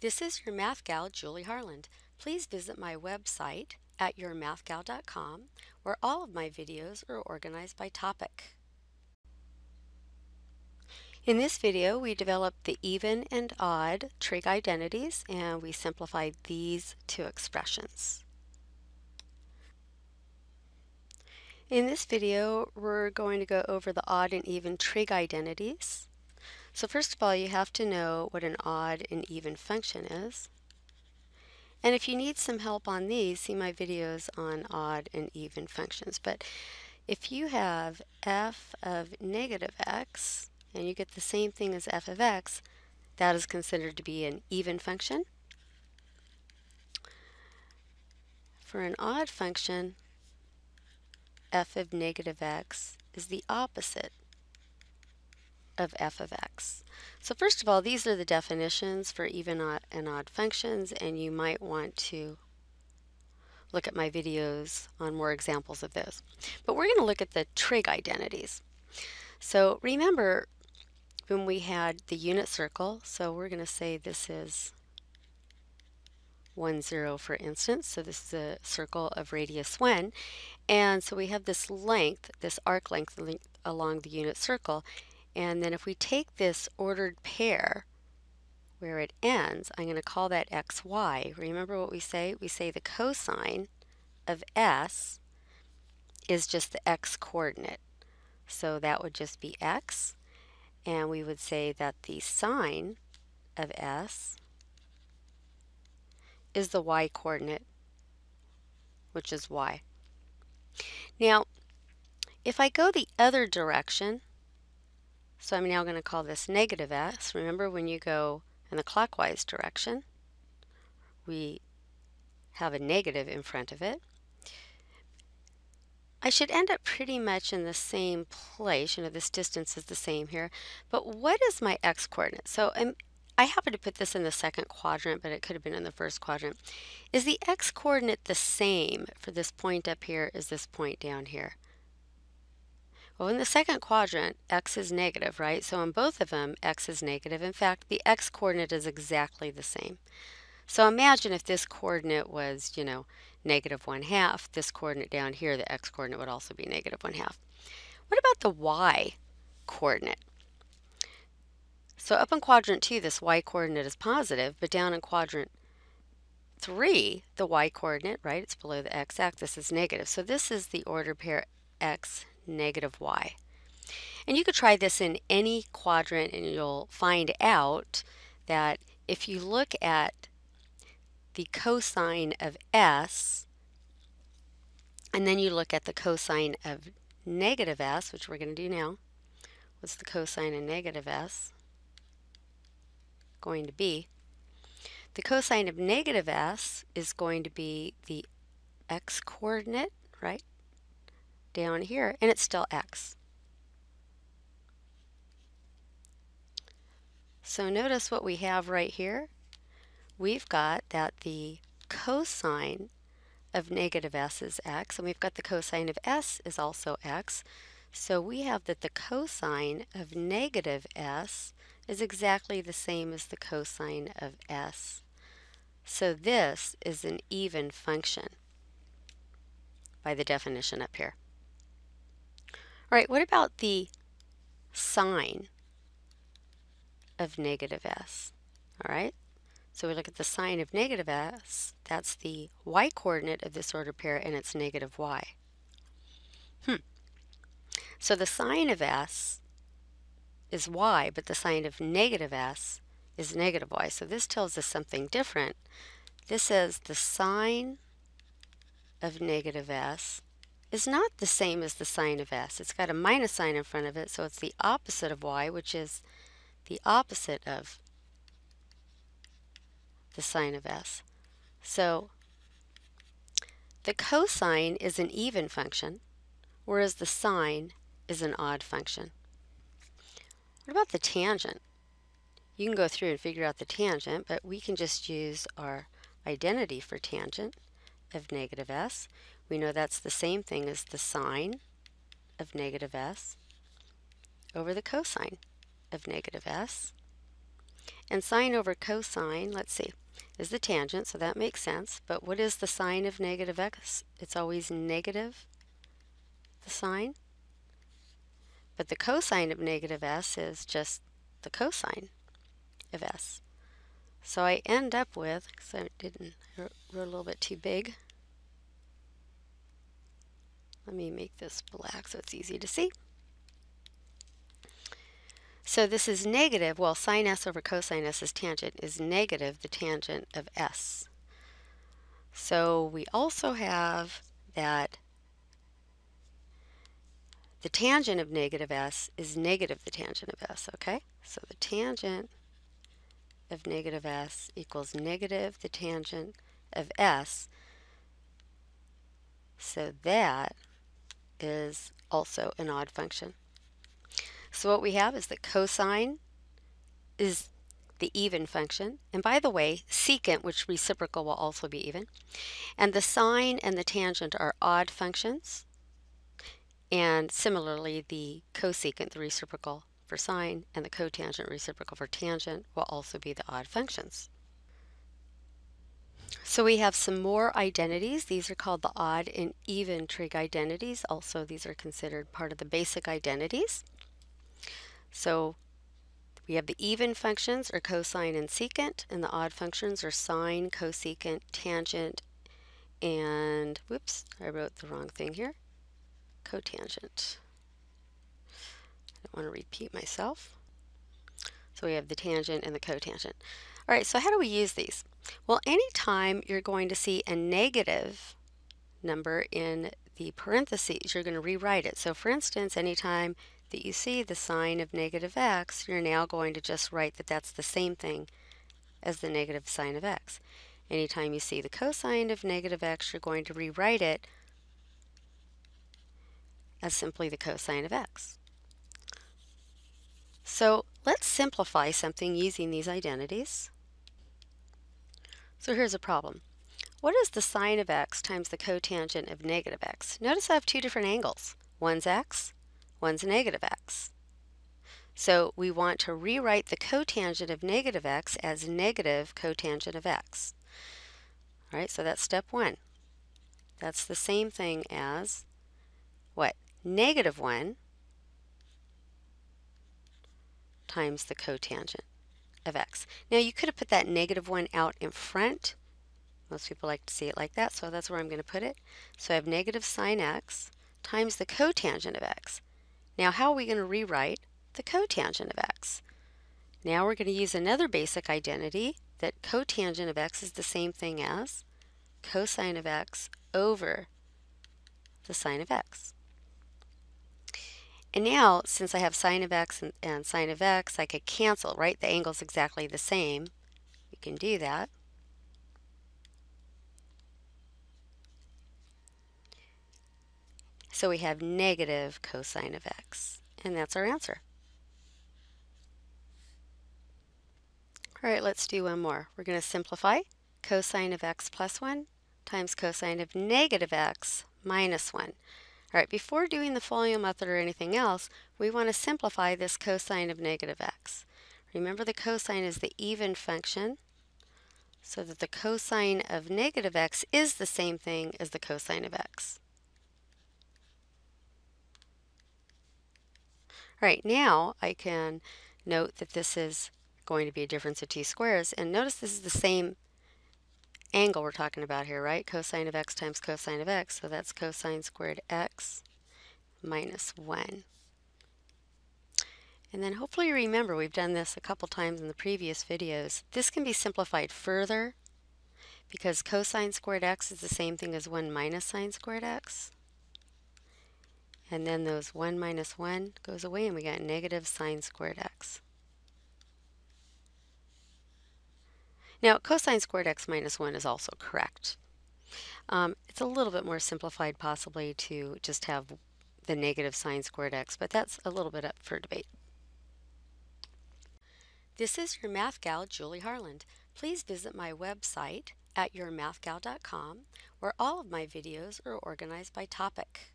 This is your math gal, Julie Harland. Please visit my website at yourmathgal.com, where all of my videos are organized by topic. In this video, we developed the even and odd trig identities, and we simplified these two expressions. In this video, we're going to go over the odd and even trig identities. So first of all, you have to know what an odd and even function is. And if you need some help on these, see my videos on odd and even functions. But if you have f of negative x, and you get the same thing as f of x, that is considered to be an even function. For an odd function, f of negative x is the opposite of f of x. So first of all, these are the definitions for even and odd functions, and you might want to look at my videos on more examples of those. But we're going to look at the trig identities. So remember when we had the unit circle, so we're going to say this is 1, 0 for instance, so this is a circle of radius 1, and so we have this length, this arc length along the unit circle. And then if we take this ordered pair where it ends, I'm going to call that xy. Remember what we say? We say the cosine of s is just the x coordinate. So that would just be x. And we would say that the sine of s is the y coordinate, which is y. Now, if I go the other direction, so I'm now going to call this negative s. Remember, when you go in the clockwise direction, we have a negative in front of it. I should end up pretty much in the same place. You know, this distance is the same here. But what is my x-coordinate? So I happen to put this in the second quadrant, but it could have been in the first quadrant. Is the x-coordinate the same for this point up here as this point down here? Well, in the second quadrant, x is negative, right? So in both of them, x is negative. In fact, the x-coordinate is exactly the same. So imagine if this coordinate was, you know, negative 1/2. This coordinate down here, the x-coordinate would also be negative 1/2. What about the y-coordinate? So up in quadrant 2, this y-coordinate is positive, but down in quadrant 3, the y-coordinate, right, it's below the x-axis, is negative. So this is the ordered pair x negative y. And you could try this in any quadrant, and you'll find out that if you look at the cosine of s, and then you look at the cosine of negative s, which we're going to do now. What's the cosine of negative s going to be? The cosine of negative s is going to be the x-coordinate, right, down here, and it's still x. So notice what we have right here. We've got that the cosine of negative s is x, and we've got the cosine of s is also x. So we have that the cosine of negative s is exactly the same as the cosine of s. So this is an even function by the definition up here. All right, what about the sine of negative s? All right, so we look at the sine of negative s. That's the y-coordinate of this ordered pair, and it's negative y. So the sine of s is y, but the sine of negative s is negative y. So this tells us something different. This says the sine of negative s is not the same as the sine of s. It's got a minus sign in front of it, so it's the opposite of y, which is the opposite of the sine of s. So the cosine is an even function, whereas the sine is an odd function. What about the tangent? You can go through and figure out the tangent, but we can just use our identity for tangent of negative s. We know that's the same thing as the sine of negative s over the cosine of negative s. And sine over cosine, let's see, is the tangent, so that makes sense. But what is the sine of negative x? It's always negative, the sine. But the cosine of negative s is just the cosine of s. So I end up with, because I wrote a little bit too big. Let me make this black so it's easy to see. So this is negative, well, sine s over cosine s is tangent, is negative the tangent of s. So we also have that the tangent of negative s is negative the tangent of s, okay? So the tangent of negative s equals negative the tangent of s. So that is also an odd function. So what we have is that cosine is the even function. And by the way, secant, which reciprocal, will also be even. And the sine and the tangent are odd functions. And similarly, the cosecant, the reciprocal for sine, and the cotangent, reciprocal for tangent, will also be the odd functions. So we have some more identities. These are called the odd and even trig identities. Also, these are considered part of the basic identities. So we have the even functions are cosine and secant, and the odd functions are sine, cosecant, tangent, and, whoops, I wrote the wrong thing here, cotangent. I don't want to repeat myself. So we have the tangent and the cotangent. All right, so how do we use these? Well, anytime you're going to see a negative number in the parentheses, you're going to rewrite it. So for instance, anytime that you see the sign of negative x, you're now going to just write that that's the same thing as the negative sign of x. Anytime you see the cosine of negative x, you're going to rewrite it as simply the cosine of x. So let's simplify something using these identities. So here's a problem. What is the sine of x times the cotangent of negative x? Notice I have two different angles. One's x, one's negative x. So we want to rewrite the cotangent of negative x as negative cotangent of x. All right, so that's step one. That's the same thing as what? Negative 1 times the cotangent of x. Now you could have put that negative 1 out in front. Most people like to see it like that, so that's where I'm going to put it. So I have negative sine x times the cotangent of x. Now how are we going to rewrite the cotangent of x? Now we're going to use another basic identity that cotangent of x is the same thing as cosine of x over the sine of x. And now, since I have sine of x and sine of x, I could cancel, right? The angle's exactly the same. You can do that. So we have negative cosine of x, and that's our answer. All right, let's do one more. We're going to simplify. Cosine of x plus 1 times cosine of negative x minus 1. All right, before doing the folio method or anything else, we want to simplify this cosine of negative x. Remember, the cosine is the even function, so that the cosine of negative x is the same thing as the cosine of x. All right, now I can note that this is going to be a difference of two squares, and notice this is the same angle we're talking about here, right? Cosine of x times cosine of x, so that's cosine squared x minus 1. And then hopefully you remember, we've done this a couple times in the previous videos. This can be simplified further because cosine squared x is the same thing as 1 minus sine squared x. And then those 1 minus 1 goes away and we got negative sine squared x. Now, cosine squared x minus 1 is also correct. It's a little bit more simplified possibly to just have the negative sine squared x, but that's a little bit up for debate. This is your math gal, Julie Harland. Please visit my website at yourmathgal.com, where all of my videos are organized by topic.